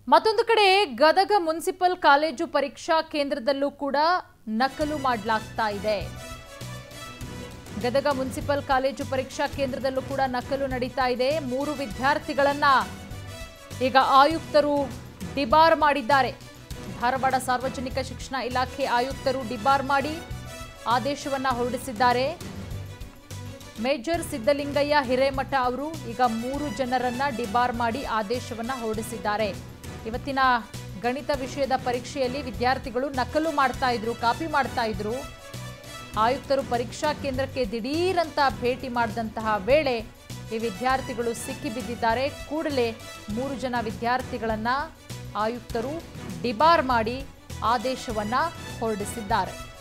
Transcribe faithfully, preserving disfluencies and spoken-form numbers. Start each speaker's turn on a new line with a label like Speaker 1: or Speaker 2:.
Speaker 1: ಮತ್ತೊಂದು ಕಡೆ Gadag municipal college ಪರೀಕ್ಷಾ ಕೇಂದ್ರದಲ್ಲೂ ಕೂಡ ನಕಲು ಮಾಡಲಾಗ್ತಾ ಇದೆ. ಗದಗ ಮುನ್ಸಿಪಲ್ ಕಾಲೇಜು ಪರೀಕ್ಷಾ ಕೇಂದ್ರದಲ್ಲೂ ಕೂಡ ನಕಲು ನಡೀತಾ ಇದೆ. ಮೂರು ವಿದ್ಯಾರ್ಥಿಗಳನ್ನ ಈಗ ಆಯುಕ್ತರು ಡಿಬಾರ್ ಮಾಡಿದ್ದಾರೆ. ಧಾರವಾಡ ಸಾರ್ವಜನಿಕ ಶಿಕ್ಷಣ ಇಲಾಖೆ ಆಯುಕ್ತರು ಡಿಬಾರ್ ಮಾಡಿ ಆದೇಶವನ್ನ ಹೊರಡಿಸಿದ್ದಾರೆ. ಮೇಜರ್ ಸಿದ್ದಲಿಂಗಯ್ಯ ಹಿರೇಮಠ ಅವರು ಈಗ ಮೂರು ಜನರನ್ನ ಡಿಬಾರ್ ಮಾಡಿ ಆದೇಶವನ್ನ ಹೊರಡಿಸಿದ್ದಾರೆ. ಇವತ್ತಿನ ಗಣಿತ ವಿಷಯದ ಪರೀಕ್ಷೆಯಲ್ಲಿ ವಿದ್ಯಾರ್ಥಿಗಳು ನಕಲು ಮಾಡ್ತಾ ಇದ್ರು, ಕಾಪಿ ಮಾಡ್ತಾ ಇದ್ರು. ಆಯುಕ್ತರು ಪರೀಕ್ಷಾ ಕೇಂದ್ರಕ್ಕೆ ದಿಢೀರಂತ ಭೇಟಿ ಮಾಡಿದಂತಹ ವೇಳೆ ಈ ವಿದ್ಯಾರ್ಥಿಗಳು ಸಿಕ್ಕಿ ಬಿದ್ದಿದ್ದಾರೆ. ಕೂಡಲೇ ಮೂರು ಜನ ವಿದ್ಯಾರ್ಥಿಗಳನ್ನ ಆಯುಕ್ತರು ಡಿಬಾರ್ ಮಾಡಿ ಆದೇಶವನ್ನ ಹೊರಡಿಸಿದ್ದಾರೆ.